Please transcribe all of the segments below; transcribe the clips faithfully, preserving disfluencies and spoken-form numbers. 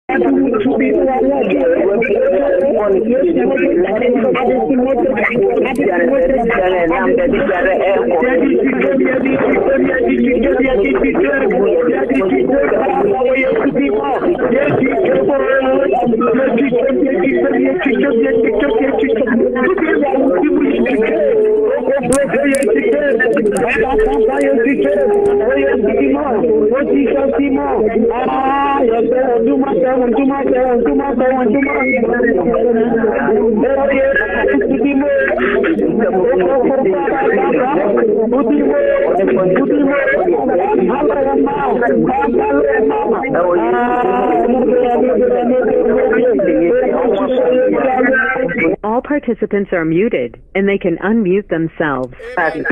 All participants are muted, and they can unmute themselves. Amen.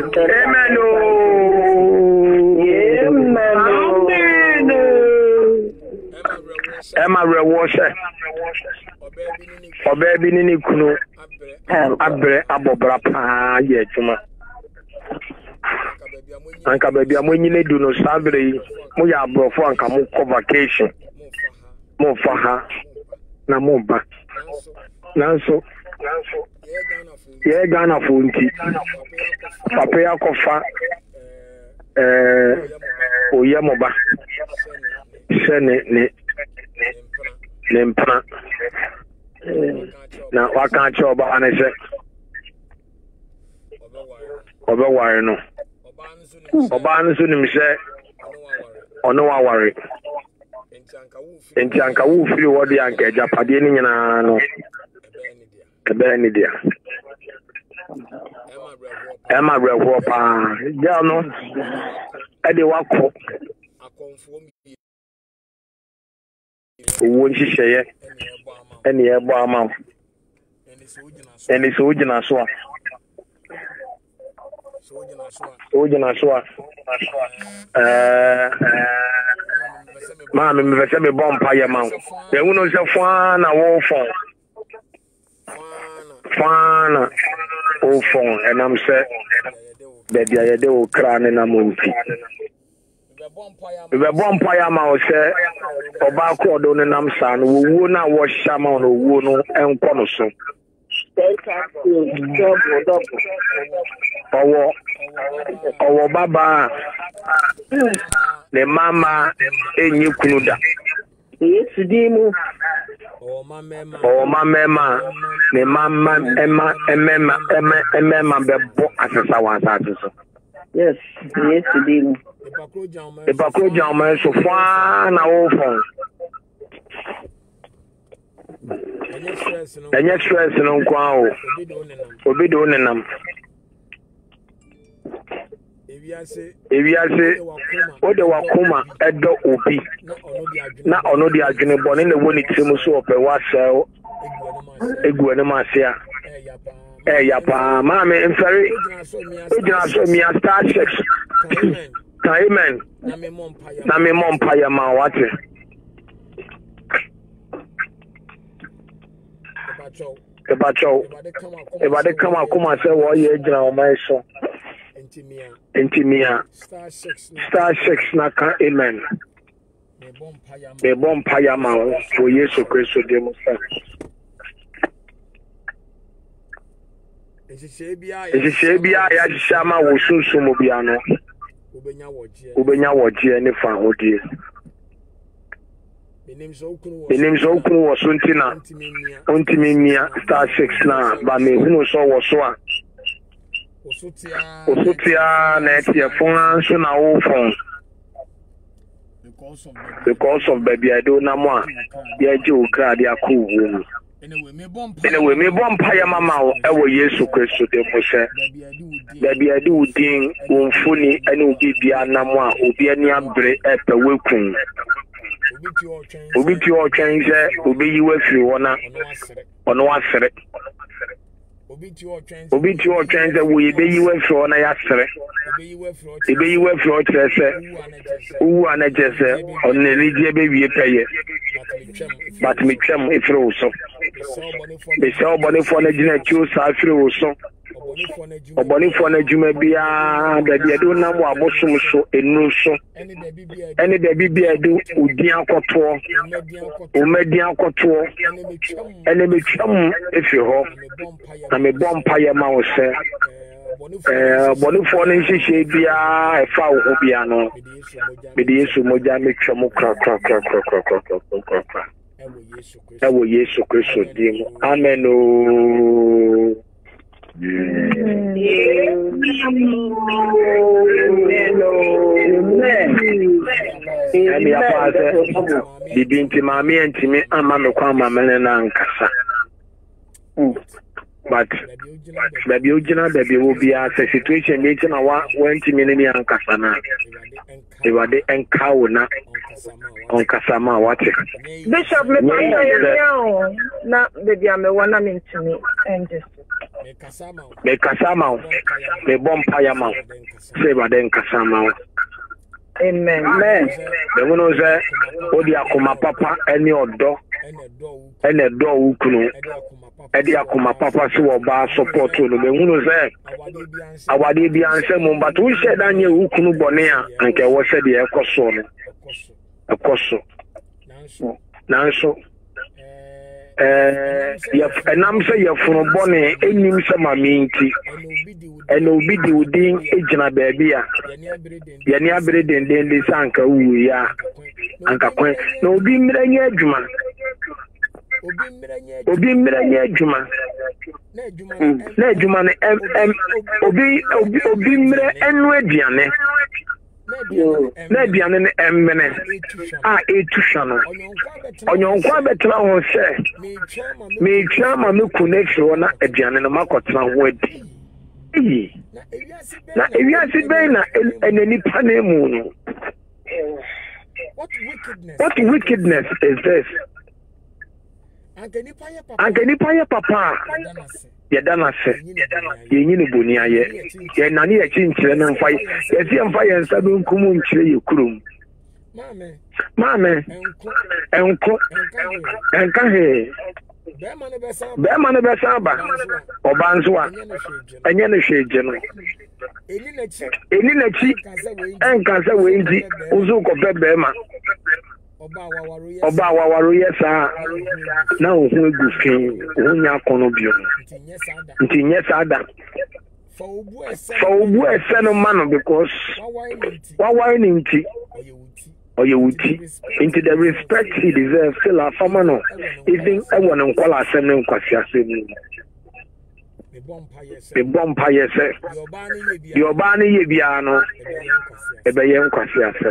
Amen. Emma Rewasher. Or baby Nini Kuno. Abre Abobra Pa Yetuma. Anka baby, I'm when you do no Saturday. Moya bro for Anka Moko vacation. Mo for her. Namoba. Nanso. Yeah, Ghana Funti. Papaya Kofa. Eh, Oyamoba. Sene ne Nempana. Now, what can't you about an essay? Overwire no. Obansun say, or no, I worry. In Tianka, who feel what the anchor Japadini and a benny dear. Emma Rewopa, Jano, Eddie Wako. Won't she say any Obama? And it's Ujina Swa. Ujina Swa. Uh, Mammy, me say me bomb pie mount. They won't know fan a wolf phone. Fan oh phone, and I'm set that the idea will crown in a monkey. If a bomb pie mouth say, Obako don't and I'm son, who will not wash Shaman or Wuno and Ponoso. Or or Baba, the mama in you Kuda. Yes, Dimo. Oh, my mama, the mama, Emma, Emma, Emma, Emma, the book as a sour. Yes, yes, Dimo. The Bako Jama so far now phone. And yet, stress and on Quao, will be doing them. If you say, what the Wakuma at the Obi, not on the Agene born in the one it's so up a wassail, a Guanamasia. Eh, Yapa, Mammy, and Ferry, you show me a star six. Amen. Nami Mompire Mawati. Ebacho, if I come out, come and say, what you are, my son. Intimia. Star six, Star six, Naka, Amen. The bomb Payama for years of Christo Demonstration. Is it Sabia? I Shama will soon Sumobiano. Ubenya Waji and the Fahodi. The name's Okun was Suntina, Untimia, Star six now, but me who saw was one. Osutia, Netia, phone, soon I will phone. Because of baby, I don't know more. Yeah, Joe, Cardia, cool. Anyway, me bomb pie mamma, I will yes, so Christo de Mose. Baby, I do ding, won't funny, and will be Bianama, will be any upgrade at the welcome. Will be your change, will be you if you wanna on one set. Will be your change that we be you if you wanna answer. It be you if you want to say, who are not just on the Lydia baby pay. But me come if also. The sell money for the dinner choose I feel so. oboni fo na juma bia da bia do na mo abosom so enu so ene da bibia do udi akoto o medi akoto ene metwam efi ho na me bompa ye ma wo se eh boni fo na nhihye bia efa wo bia no me de Yesu moja metwam kra kra kra kra kra kra kra kra ewo Yesu Kristo dim amen o Emi apaze bibi nti maami ntimi ama me kwa mama na nkasa but baby ojina baby wo bia se situation be nti na wa wantimi ne nkasa na Ewade enkawo na onkasa ma wate Bishop me paya ye na baby ame wana me ntimi enje me kasama me bompa ya ma se bade nkasama amen amen the one say odi akoma papa eni odo ene do ukunu edi akoma papa se wo ba support no me hunu say awade bi anse mo but wo she danye ukunu bone a anke wo se de ekoso no ekoso nanso eh ya enam se ya funu bone enim se maminti ene obi di udin ejina baabi a ye ne abere denden de sanka wu ya anka kwen na obi mranya adwuma obi mranya adwuma na adwuma ne em obi obi mre enu aduane na aduane ne emmene a etusha no onyonkwa betra ho se me twa ma me connection wona aduane no makotra ho adi na ewiase ben na enani pane mu no what wickedness is this Angeni paye papa ye dana se ye nyine boni aye ye nani ye chinchire na mfa ye si mfa ye nsabe nkumu nchire ye kurum mame mame enko enka he be ma ne be saba obanzo a enye ne hweje no eni na chi enka se we ndi uzu ko bebe ma Oba wawaro yesa na ohun egufin ohun ya kono bio nti nyesa ada for obu ese no man because wawai ni nti oyewuti into the respect he deserves still a former no even e won nkwala asem ne nkwasi asem the bompa yese the oba ne ye bia no e be ye nkwasi asem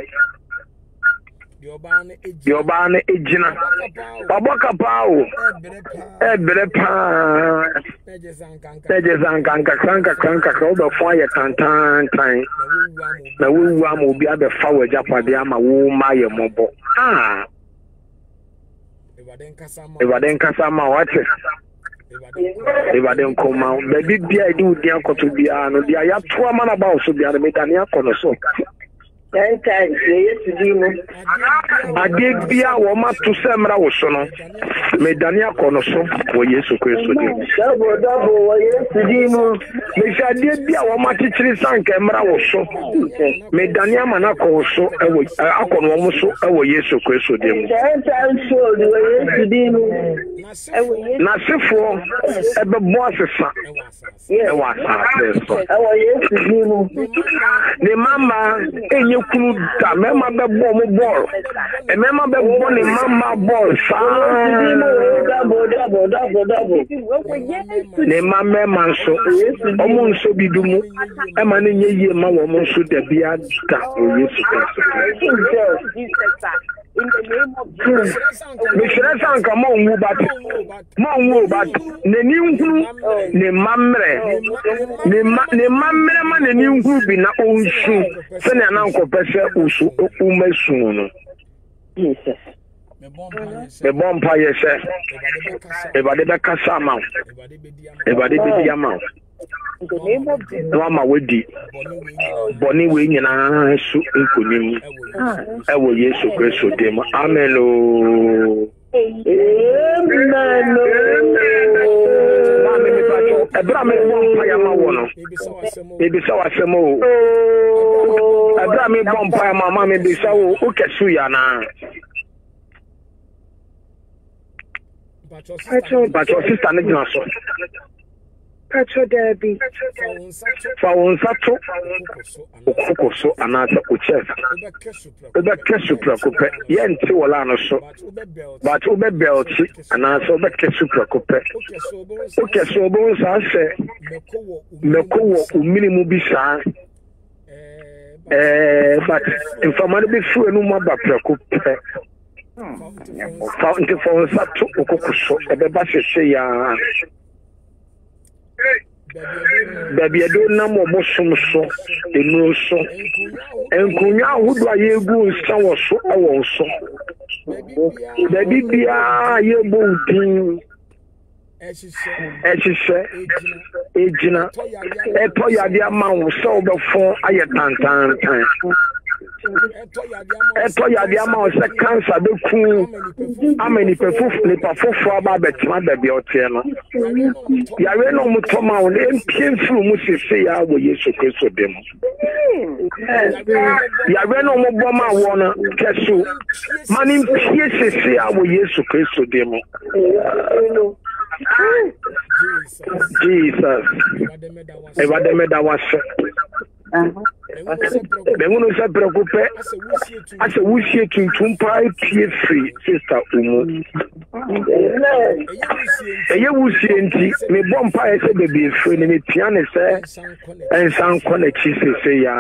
Yobane ejina baboka pawo ebere pa tejezankanka kanka kanka ka oba fo aye tantan tan na wuwu am obi abefa wajapade ama wo ma ye mobo ah ebaden kasama wate ebaden koma da bibia di udi akoto bia no dia ya to ama na ba so bia no metani akono so Enta Yesu dimu ade bia wo ma to semra wo so no me dani akono so wo Yesu Kristo dimu dabo dabo wo Yesu dimu me ade bia wo ma tichiri sanka emra wo so me dani amana ko so ewo akono wo so ewo Yesu Kristo dimu enta so wo Yesu dimu na sefo ebe bo asesa ewo asase so ewo Yesu dimu ne mama enye kunu da mema be bo mo ball e mema be bo ni mama ball sa dabo dabo dabo dabo ne mama man so omo nso bidumu e ma ne nye yie ma wo mo nso da bia da Yesu Kristo in the name of Jesus. Me sure sanka mo nwu bat mo nwu bat ne ni nhuru ne mamre ne ne mamre ma ne ni nhuru bi na onsu se ne na nkopese usu umesu no Jesus me bompa yese ebade be kasa ma ebade be dia ma in the name of Jesus. No ma wedi boni we nyina su nkonim ewo Yesu Kristo dem amen o Amen. Ebra me bomb paya ma wono. Ebi sa wasemo. Ebra me bomb paya mama me bi sa wo o kesu ya na. But your sister ne gina so. Pacho Derby. Faunsato. Okoso anasa kucheza. Ube kesu preocupe. Yenti wala no so. But ube belti anasa ube kesu preocupe. Oke so obo sa se. Meko wo umini mubisa. Eh, but information be fu enu ma ba preocupe. Fountain faunsato okoso ebe ba hwehwe ya. Baby, I don't know more so, the no so. And Kunya would like you go and sour so also. Baby, be a year boating. As she said, Agina, a toya the amount so before I had time time. Eto ya dia ma o se cancer be ku amani pe fufu pa fufu aba betima da bi ote no ya we no muto ma o le mpie furu mu sese ya wo Yesu Kristo dem ya we no mo bo ma wo no kesu mani mpie sese ya wo Yesu Kristo dem Jesus eba me da wase Benguno se preocupe ase wusie tuntum pa pie free sister umu eye wusie nti me bompa ese bebe free ni piano se ensan kone chise se ya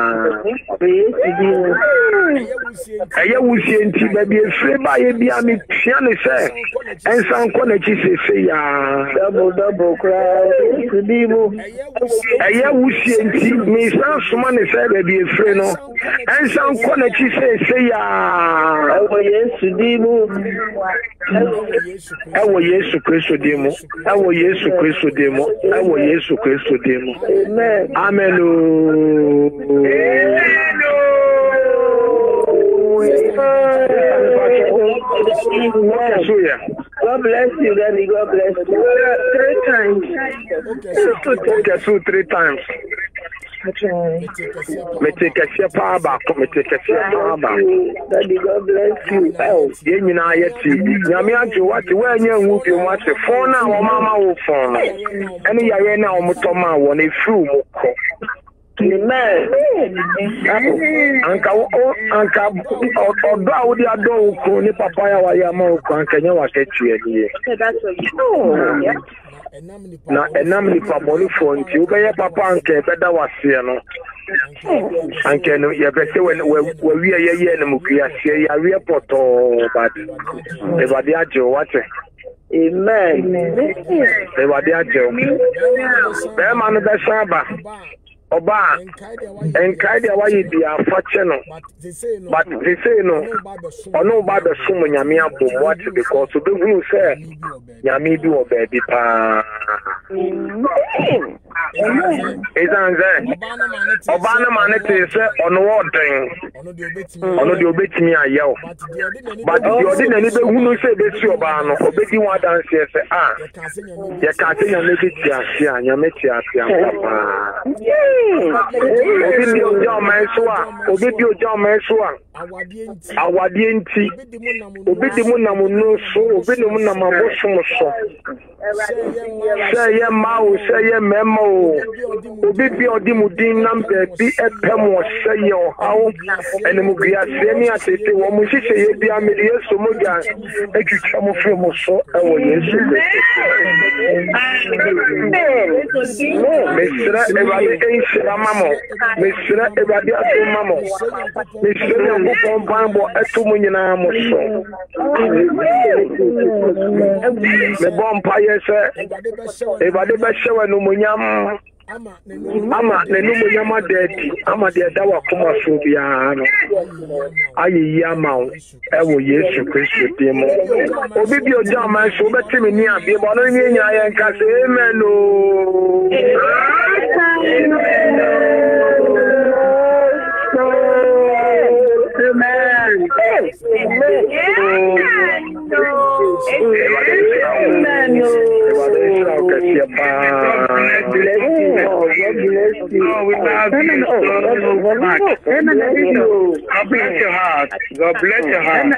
eye wusie nti bebe free ba ye bia me piano se ensan kone chise se ya double double crowd dimu eye wusie nti me san suma ne se be free no ensan kona chi say say ya ewo Yesu dimu ewo Yesu Kristo dimu ewo Yesu Kristo dimu ewo Yesu Kristo dimu amen amen God bless you, Daddy. God bless you. Three times. Okay, so three times. Me take a share power back, me take a share power back. Daddy, God bless you. Oh, you know, yeti. Yamiaji, what you wear, you will be watching phone now, or mama will phone. Any arena or mutoma, one a few. Amen. Anka o anka odo awudi ado ko ni papa ya wa ya ma ko anka nya wa ketu eni. That's what you na enam ni paboli fonti ubeye papa anka beda wase no. Anka no ye bese we we wi ye ye na mukua se ya wi poto bad. E bade ajo wate. Amen. E bade ajo. Be ma no be saba. Oba enkaide awaye dia fache no but they say no ono ba be sum nyame abom what because be hunu say nyame bi wo baby pa ezanze oba na mane te say ono woden ono de obetimi ayew but the ordinary be hunu say be si oba no obedi one dance say ah ye ka say nyame bi ti asia nyame ti asia papa obi bi ojo maiswa obi bi ojo maiswa awade enti obi di mu nam no so obi di mu nam abosom so say ye ma o say ye mema o obi bi odi mu din nam bi epem o say ye o hawo ene mu gria se ni atete wo mu hihye ye bi ameli Yesu mo ga etwitwa mo firi mo so e wo Yesu mesra ebale enshira mamo mesra ebade ato mamo mesra mo pompan bo eto mo nyina mo so me bompa yese ebade be hyewa no monyam ama nenu monyama dedi ama de da wa koma so bia no ayi ama ewo Yesu Kristo demo obi bi oja man so betimi ni abi bo no ni nya ye nka se amen o amen God bless your heart. God bless your heart.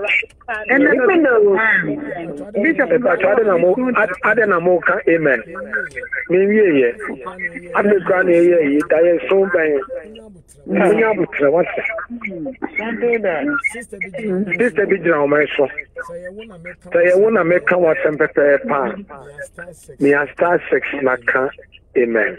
Bishop, I didn't know. Amen. Maybe, yeah. I'm the grand here. I am so bad. What's Sister Bijam, my son. So you want to make what some pepper pan. Me a star six naka. Amen.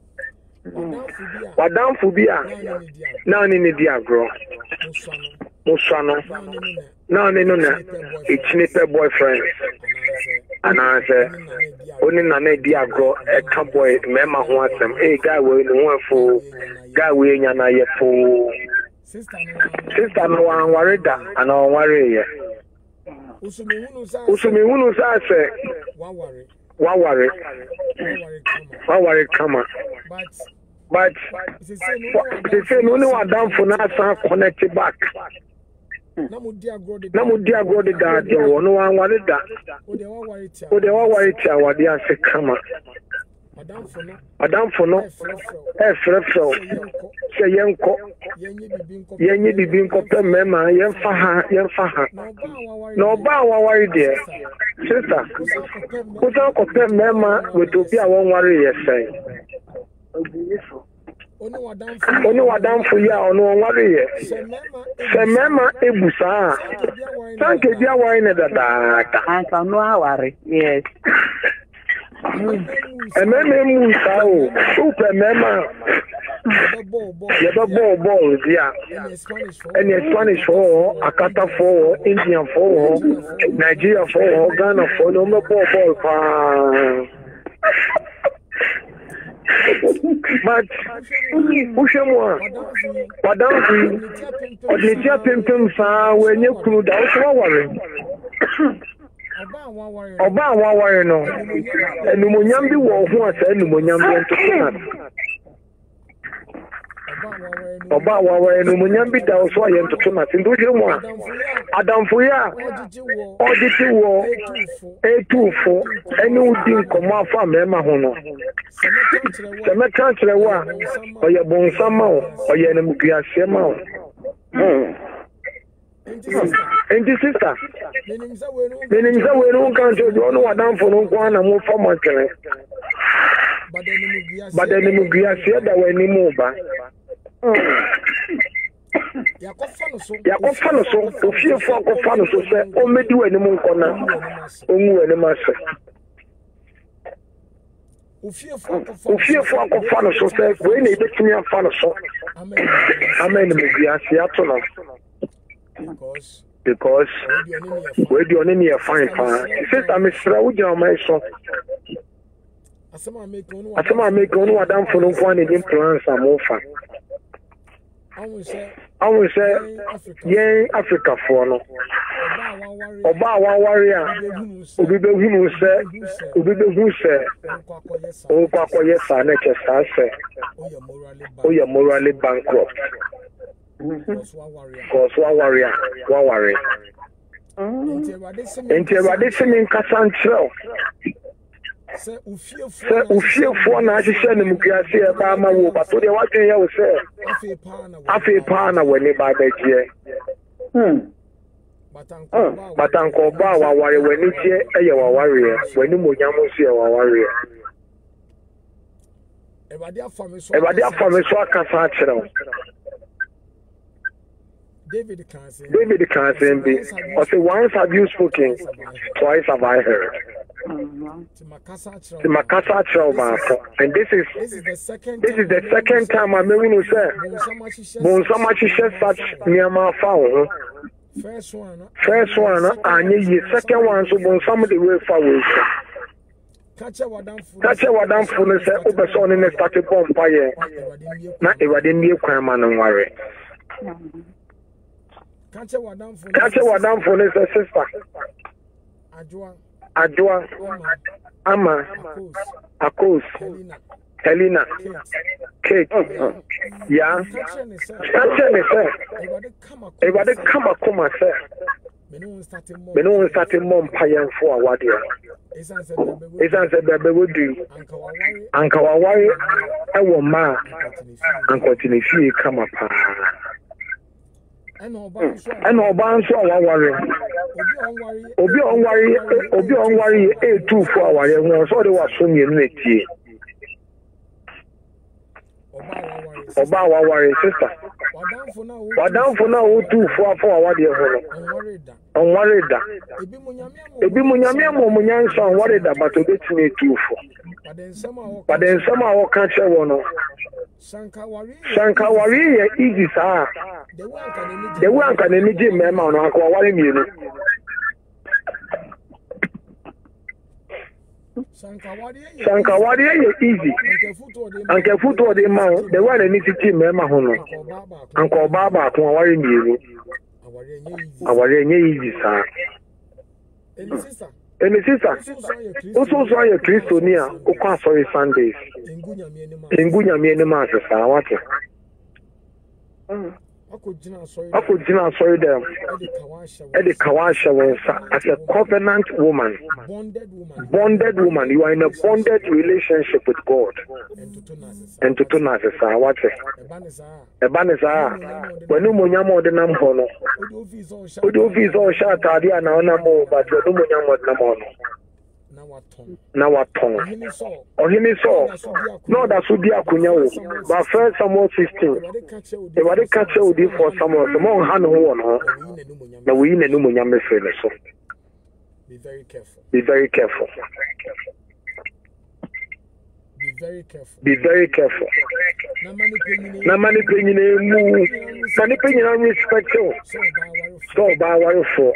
Madam Fubia. Now in the diagro. Musano. Now in the it's nipper boyfriend. And I say, only Nana Diagro, a cowboy, Mamma wants them. Hey, guy, we know for guy, we ain't a fool. Sister, no one worried that, and I'll worry. Usumi Hunu say, one worry, one worry, one worry, come on. But they say, no one down for now, connected back. Namu dia go de da de wo no wan ware da o de wa ware tia wa de ase kama madam fo no e frefro se yenko yenyi bibi nko pe mema yenfa ha yenfa ha no ba wa ware de sister ko ta ko pe mema we to bi a won ware yesen Oni wadam for ya ono ware ye se mema ebusa tanke dia ware ne dada anka no aware yes ememe musa o super mema ye do ball ball dia any Spanish for Akata for Indian for Nigeria for Ghana for no ball ball pa but Ushemwa, Padam, or the Japim sa when you could also worry. Oba wa no, and Munyambi war who are saying Munyambi to Oba wa and Munyambi da also I am to Tunas in Dujumwa. Adam Fuya, Auditi war, A two for any Udin Koma from Emma Hono. The Metra wa, or your Bonsamo, or your Namukia Sema. And this sister, meaning that we don't count you know what down for no one and move for much. But then the Mugia said that when you move back. Yakofano so, to fear for Kofano so say, oh, me do any more corner, oh, any master. Ufia for Kofano so say, when they get me a fan so. Amen, Mugia, Seattle. Because we do only a fine pan. He says, I'm a Strauja, my son. I said, I make one Adam for no one in plans and more fun. I will say, yea, Africa for no. Oba one warrior, Ubi who say, Ubi who say, Oh, Papa, yes, I say, oh, you're morally bankrupt. Because one warrior, one warrior. Into a radisson in Cassancho. Say, Ufio for Nazi and Mukia, Bama, but to the what you say, I feel pana when they buy that year. Hmm. But Uncle Bawa warrior when it's here, a warrior, when you Muyamus, a warrior. Evadia from a swag Cassancho. David can't be. I say once have you spoken, twice have I heard. The Makasa Trauma, and this is this is the second this is the second time I'm going to say. Bon, so much is such near my phone. First one, first one, and the second one, so bon, somebody will follow. Catch a wadam for say, over son in the starting bomb fire. Not if I didn't be a crime and worry. Catch a wadam for the sister. Adwa, Ama, Akos, Helena, Kate, yeah. Catch me, sir. Everybody come a come, sir. me no starting mom payan for awade esan se bebe wo du anka wa ware e wo ma anka tini fie kama pa ena oba nso wa ware obi onware obi onware e two for aware ho so de wa so mienu netie oba wa ware sister wadan for na wo two for for awade ho no onware da ebi munyame mo munyanso onware da but obetime two for but then some a wo ka che wo no Shankawari ye easy sa. The one can imagine me ma no akwa wari mienu. Shankawari ye easy. Anke futo de ma the one ni titi me ma ho no. Anko baba ko wari mienu. Awari nye easy sa. Emi sister, also so your Christonia, o kwa sorry Sundays. Engunya mi ene ma sesa wate. Ako jina sorry them. Edi kawasha wensa as a covenant woman. Bonded woman. You are in a bonded relationship with God. And to tuna sesa wate. Ebanesa. When you munyamo de nam hono. Udu vizo shata dia na ona mo but you munyamo de nam hono. Now what tongue? Or he saw. No, that should be a kunyawo. But first, Samuel sixteen. If I did catch you for someone, the more hand one, the we in a Numunyam so. Be very careful. Be very careful. Be very careful. Be very careful. Na mani penny mu. Mani penny na respect you. So by one for.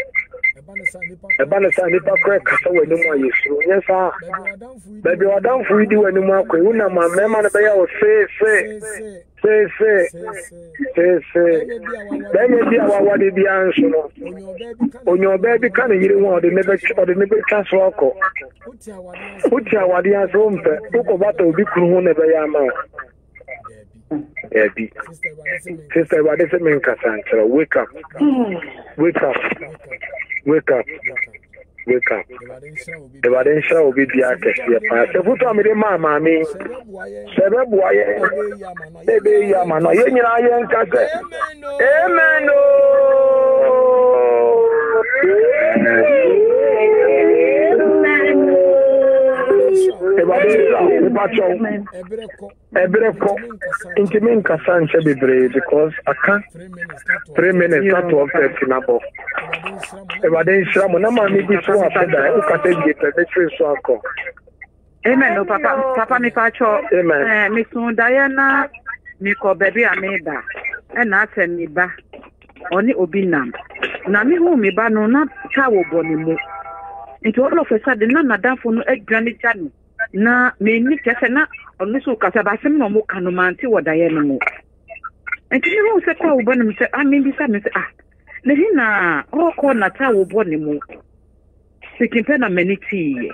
Ebana sa nipa kra kasa wani mu ayesu nyesa baby wadam fu di wani mu akwa una ma mema na be ya o se se se se se se benya bia wa wade bia nso no onyo baby kan yiri won ode nebe ode nebe kaso akọ uti awade aso mpe uko bata obi kuru ho nebe ya ma Ebi. Sister, what is it mean, Cassandra? Wake up. Wake up. Wake up. Wake up. The Vadensha will be the artist. The foot of me, mamma, me. Seven boy, baby, Yamano, Yen Cassa. Amen. Intimate Cassandra be brave because I can't three minutes not to affect Sinabo. If I didn't show Monama, maybe so after that, who can get the tree so I call. Amen. No, Papa, Papa, me pacho. Amen. Miss Diana, Miko baby, I made that. And I send me back. Only Obinam. Nami who me ba no na tawo bonimu. Into all of a sudden, na madam for no egg granny channel. Na me ni kese na onisu kasa ba sem no mo kanomanti wodaye no mo enti ni wo se kwa wo bonim se a me bi sa me se ah na hi na o ko na ta wo bonim mo sikimpe na meniti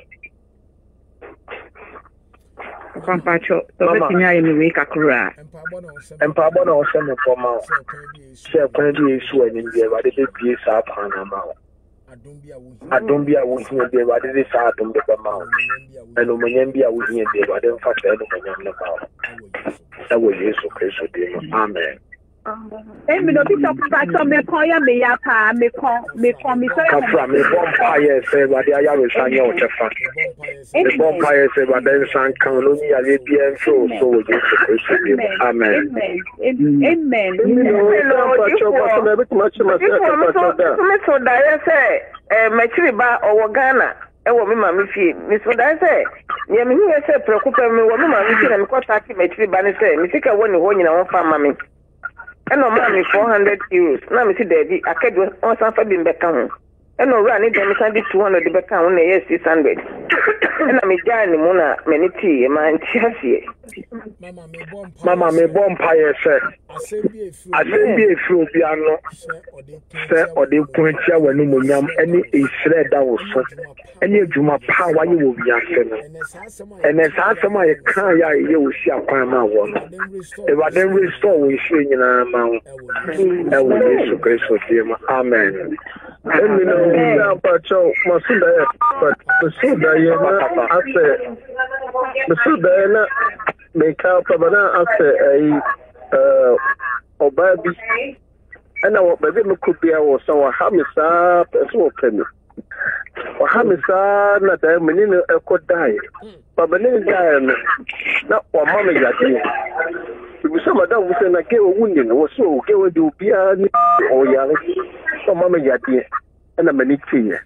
Pampacho to be tinya ye me we kakura empa bona o se me poma se kwa di esu ani bi ba de bi sa pa na ma Adombia was here, they were the Satum de Bamau, and Omanyambia was here, they were then fast and Omanyam. That was Jesus Christ. Amen. Emi no bi top pacho me kon ya me ya pa me kon me kon me so Kafra me bonfire say ba dia ya we sanya o chefa. Me bonfire say ba den san kan lo ni ya le bi en so so Jesus Christ. Amen. Amen. Amen. No pacho pacho me bit much much pacho da. Me so da say eh me chiri ba owo Ghana e wo me ma me fie. Me so da say ye me hu say preocupa me wo me ma me fie na me ko taki me chiri ba ne say me sika wo ni ho nyina won fa ma me. And no money four hundred euros. Now me see Daddy, I can't do on some fabbing back home. And no run it, then can be two hundred back home, yes, six hundred. And I'm a giant mona, many tea, a man, chassis. Mama me bomb pie say. Asem bi efiri obi ano. Se ode kuntia wanu munyam ene esre da wo so. Ene adwuma pa wa ye wo biase no. Ene sa asem a ye kan ya ye wo si akwan ma wo no. E wa den restore wo hwe nyina ma wo. E wo Yesu Kristo tima. Amen. Emi no ya pa cho masunda ya pa masunda ye na ase. Masunda na make up abana ase ai uh obabi ana wo bebe me kubia wo so wa hamisa peso wo kemi wa hamisa na da meni no ekodai baba ne dai no na wa mama yati bi so madam wo se na ke wo wuni no wo so ke wo di obia ni o ya so mama yati ana meni tiye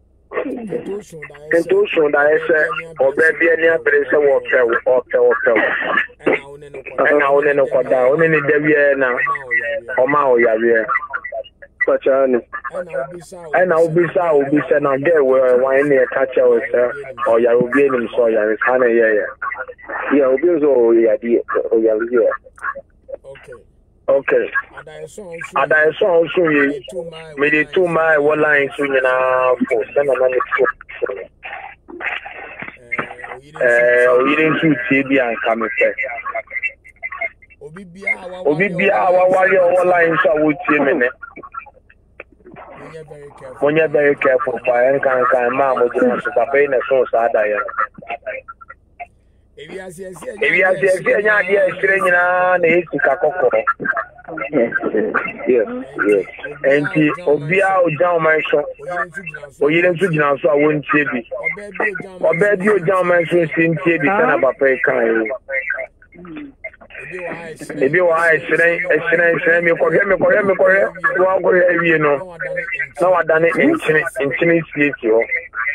Kento so da ese obabi ani abrese wo pe wo pe wo pe na one no kwada one ni dawie na oma o yawe pachani ana obisa obisa na get we wan ni ka che o se o ya obi ni so ya re sana ye ye ya obi so ya di o ya ye okay okay ada eso also ye me dey two my one line so nyina fo na na ni fo eh o yire nsu tie bi an ka me fe obi bia wa wale o line so wo tie me ne Monya very careful for en kan kan ma mo di so papa ina so sa da ya ebi asi asi ebi asi asi anya dia esire nyina na esi ka kokoro yes yes enti obia o jan man so o yire nsu gina so a won tie bi oba bi o jan man so sin tie bi kana papa kan ebi wa esire esire esire mi ko me ko me ko wa go ewie no na wa dane enchini enchini sie ti ho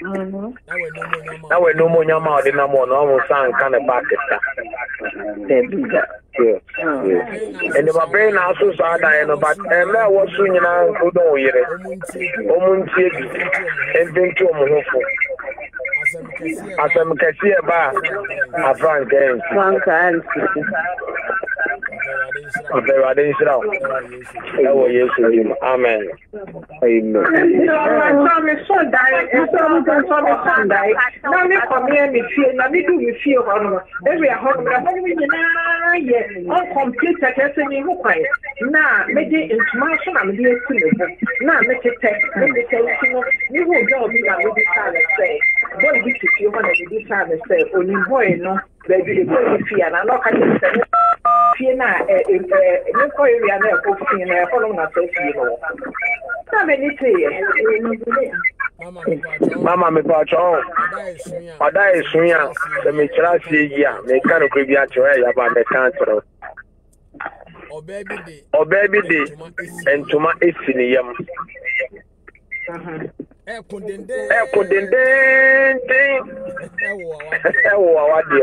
na we no mo nyama o de na mo no mo san kan ba keta yes yes and the baby na so so ada no but e me wo so nyina ko don yire o mun tie bi en bintu o mo hofo asem kasi e ba afran kan Frankan Okay, I didn't sit out. Oh, yes, amen. Amen. So me so die, so me so me so die. Now me come here me feel, now me do me feel how every home, but when we na ye, all complete that me who quiet. Na me dey information am dey to me. Na me take text, me say you know, me who go be na me dey say. Boy be to feel when they dey say, only boy no, baby the boy fear na no can say. Fear na eh eh me ko area na ko fear na ko na say fear no. Na me ni say Mama me pa cho. Ada esunya, se me kira sie yi a, me kan ko bi a cho ya ba me kan tro. Obabi de entuma esini yam. Eh kundende eh kundende eh wo awade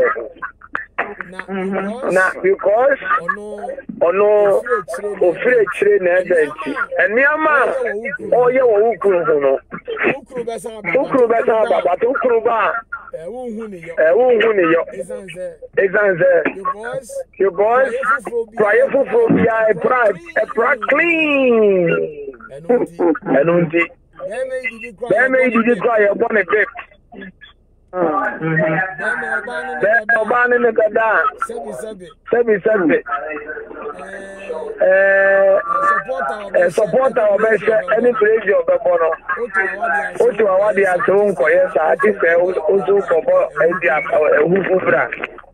na because ono ofire chire na edenti eniama oye wo ukuru no ukuru be sa baba to ukuru ba eh wo hu ni yo eh wo hu ni yo ezanze your boys prayer for phobia a pride a pride clean enunti They may did cry upon a dip. The ban in the Gada, Sebi Sebi, a supporter of any place of the Bono. Otu awadi atunko, yes, I think they also for a Wufra.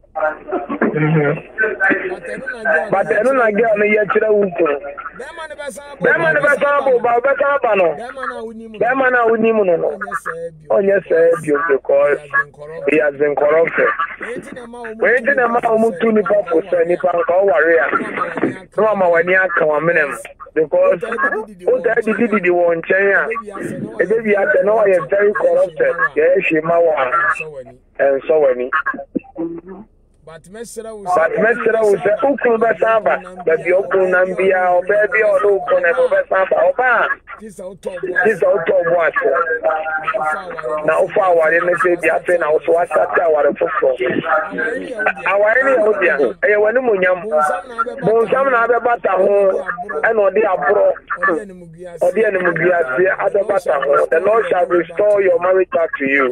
But I don't like getting a yet wuku. Them man never sample, but better bano. Them man are with him. Oh, yes, you because he has been corrupted. Waiting a man who to Nipa for Nipa or warrior. No, I'm a one year come a minimum because what I did the one chair. A baby at the know I am very corrupted. Yes, she ma and so any. But Messera was a Ukun Basaba, but the Okunambia or baby or Ukun and Basaba or Ba. This auto what? Now, forward in the city, I think I was what I was for. Our any audience, I went to Munyam, Bonsam Nabata and or the Abro, or the Enemugia, the other Bata. The Lord shall restore your marriage back to you.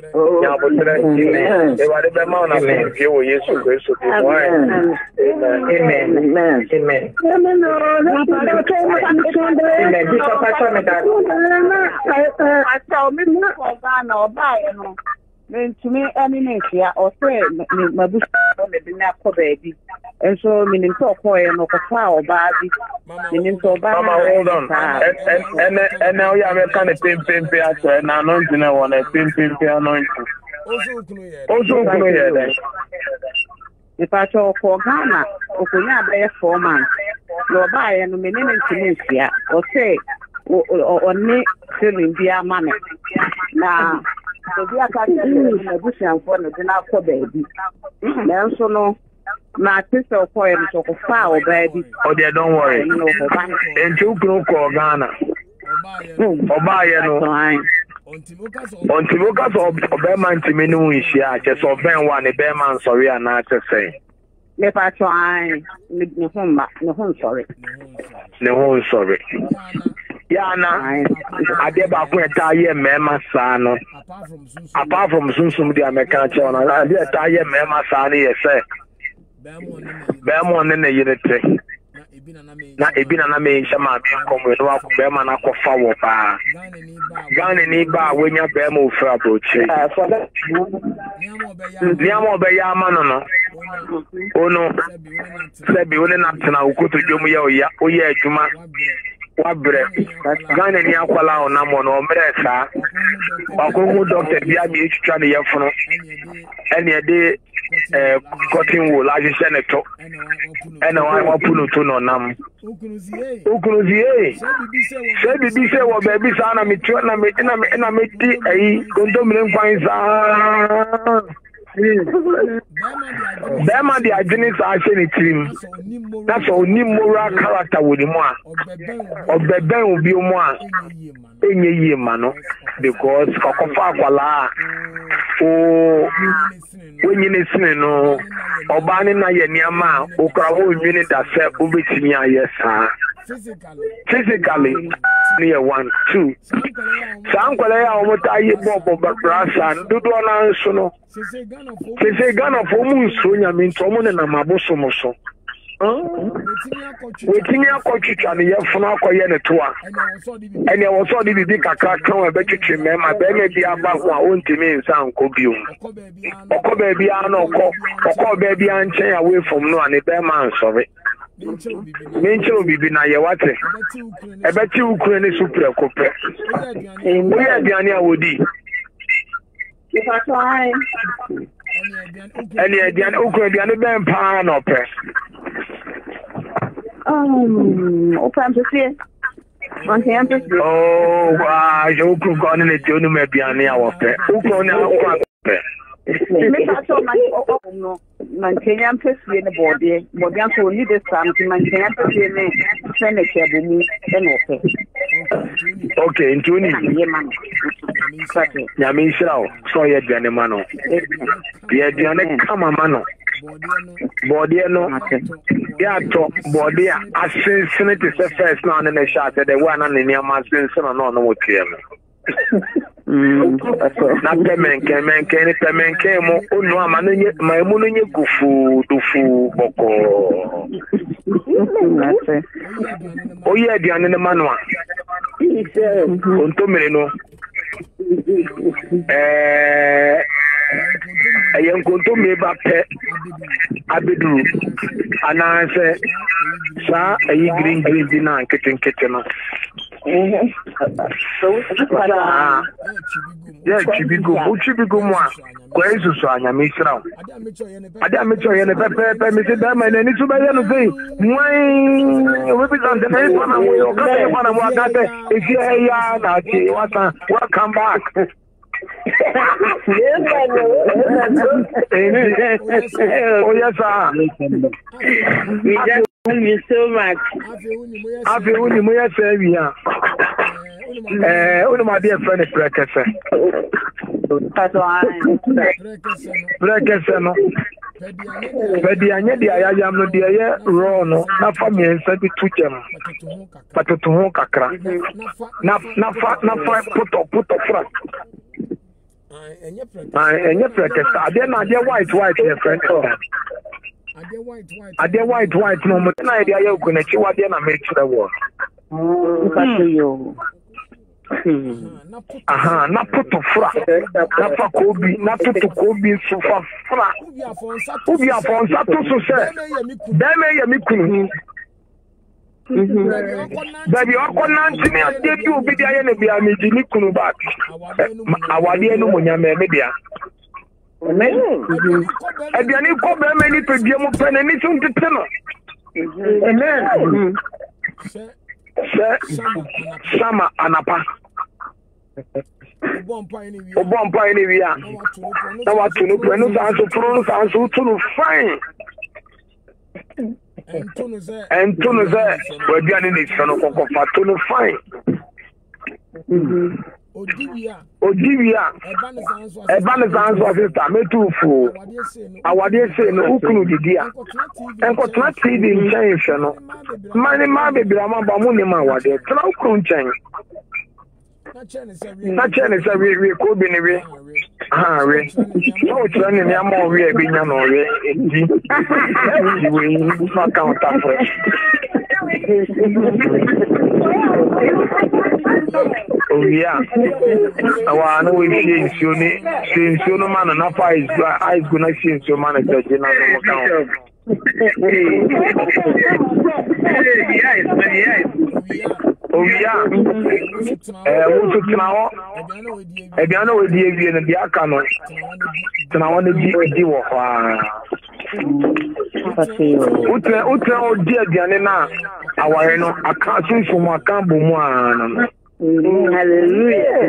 They were the man of you. Amen. Amen. Amen. Amen. I tell me for Ghana or buy no. To me, any nation or say, my bush, baby. And so, meaning to acquire no cow, baby. Meaning to buy. Hold on. And and now you are kind of pin pin pin and anointing. I want a pin pin pin anointing. Also, if I talk for Ghana, Okunya by four months, no buy and meaning to Tunisia, or say, or me filling via money. Now, so we are catching a bush and for the dinner baby. Then so no, my sister poem so foul baby. Oh, dear, don't worry. And you go call Ghana. Or buy no. Until you got a Berman to me, no, is ya just of Ben one, a Berman, sorry, and not to say. If I try, no home, no home, sorry. No home, sorry. Yana, I did back when I tie a mamma son. Apart from Sunsum, the American channel, I did tie a mamma son, yes, sir. Berman in the unity. Na ebina na me nshama bi nkomo no akube ma na kofa wo pa Ghana ni ba wenya be ma ofra broche niam obeya ama no no ono sebi woni na tena ukoto dwom ya oya oya adwuma wabre Ghana ni akwala ona mo no omre sa akohu doctor bia mi etwa ne yefono ene ede eh cotton wool a je ne to ene wa wa puno to no nam ukunuzie se bibi se wo baby sa na mitwa na me na me na me ti ayi kondomire nkwan sa Bema the identity action in team. That's all new moral character with him. Or the Ben will be more in a year, mano. Because Kokofa Wala, oh, when you listen, no, or banning a Yama, or Cravo unit that said, Ubitia, yes, sir. Physically, near one, two. Sankolea, what I hear Bob Brass and do not answer. They say Ghana for moons, when I mean, Tomon and Amabosomoso. Waiting your coach and the Yafonako Yenetua. And I was already the big attack. I bet you remember, I beg you about my own to me in San Cobium. Oko baby, I know, Oko baby, and chain away from no and a bear man, sorry. Mention be na yewate. I bet you couldn't super copper. We are the Anya Woody. If I try, and yet the Ukrainian Ben Pan or press. Um, open to see. Oh, ah, you could go on in a journey, maybe an hour. Who can now? Maintain am pesi ne body body am so need something maintain am pesi ne furniture be ni e no okay into ni ya me shirawo so ye dwane ma no ye dwane kama ma no body no ya to body a asensen te se first na na shot the one na ni am asensen na no wo tie no Mm, na pemen kemen keni pemen kemo onu amanonye maimunonye gufu dufu boko oye aduane ne manwa ontomere no eh ayen kontomere ba pe abedu ananse sa ayi green green dina nkete nkete no eh so para yeah chibigo o chibigo mo a kwa isusu anya me sira ada me cho ye ne pepe pepe me se da ma ne ni tu ba ye no sei mwai we bi dan de na so na we o ka ye na mo aka te e fi ya na ti wata welcome back Oh yes, sir. We just love you so much. I feel only more severe. Eh, one of my dear friend is Breakfast. That's why. Breakfast, no. But the anya the aya am no the raw no. Na fa me nsa bi tu jam. Patoto ho kakra. Na na fa na fa puto puto fra. Ah, enye Breakfast. Ade na ade white white your friend. Ade white white. Ade white white no mo na ade aya ku na chi wade na me kire wo. Mm, aha na puto fra na fa kobi na puto kobi so fa fra obi afonsa to so se dem ye mi kunu baby okona ntini ade bi obi dia ye ne bia me di mi kunu back awade no monya me me dia amen abiani ko be me ni pe bia mo pe ni so ntete no amen sama anapa Obon pa ni wi a na wa tunu pe no san so pro no san so tunu fine entunu ze wa bia ni ni so no kokko fa tunu fine Odivia Odivia eba ne san so sister metufu awade se no ukunu didia enko tna T V nchen hwe no mani ma bebira ma ba mu ni ma awade tna ukunu nchen na chene se we we ko bi ni we ah we so tna ni ni ama we e bi nya no we edi we ni fa counter for oh yeah awa no we see nsuo ni see nsuo no man na fa is eyes go na see nsuo man na je na no count oh yeah eh wo to tna ho e bia na we die wie na bia ka no tna ho na di di wo kwa utre utre o di aduane na aware no aka sunsun mu aka bo mu ana hallelujah.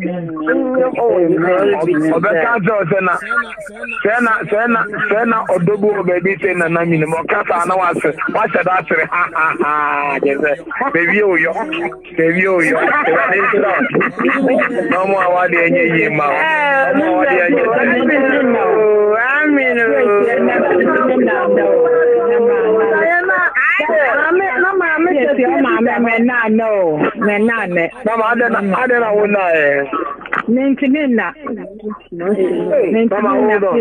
Obeka jo sena sena sena sena odobu obebi sena na mini mo kasa na wase wase da tere ha ha ha jeze baby oyo baby oyo no mo awade enye yi ma no awade enye amen na no me na ne mama adena adena wona eh Nintimina. Nintimina.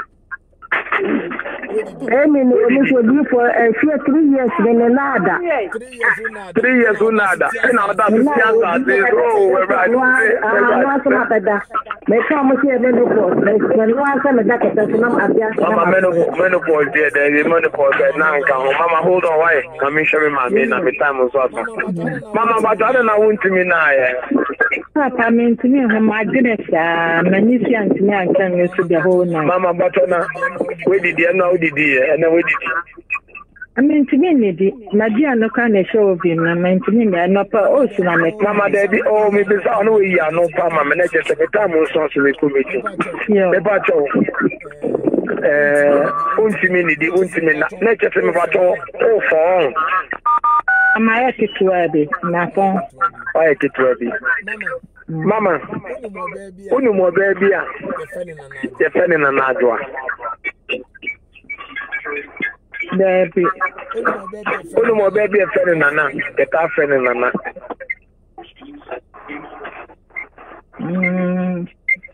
Emi no so do for a few three years then nada. Three years nada. And now that is the oh we right. Ah, so nada. Me come here me no. Me no answer me that person am abia. Mama me no me no for there there me no for there now kan. Mama hold on why? Come me show me mama na me time so so. Mama but I don't want me na eh. Papa me ntimi ho ma goodness ah many see antimi ankan you to the whole night. Mama but na we did there now did there and we did. I mean to me need na dia no kan na show of him na me ntimi me no pa o si na me. Mama daddy oh me be say no we ya no pa mama na je se time so so we committee. Me ba cho eh untimi need untimi na na je se me ba cho o phone. Amaya kitwabe na phone. Why kitwabe. Mama, unu mo baby a ye fene na najwa. Baby. Unu mo baby ye fene na na, ye ka fene na na. Mm.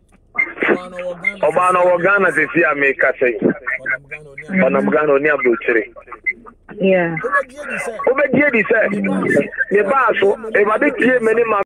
Oba no Ghana se fi America say. Ona Ghana oni abotire. Yeah. Obe die di say. Ye ba so, e ba de tie meni ma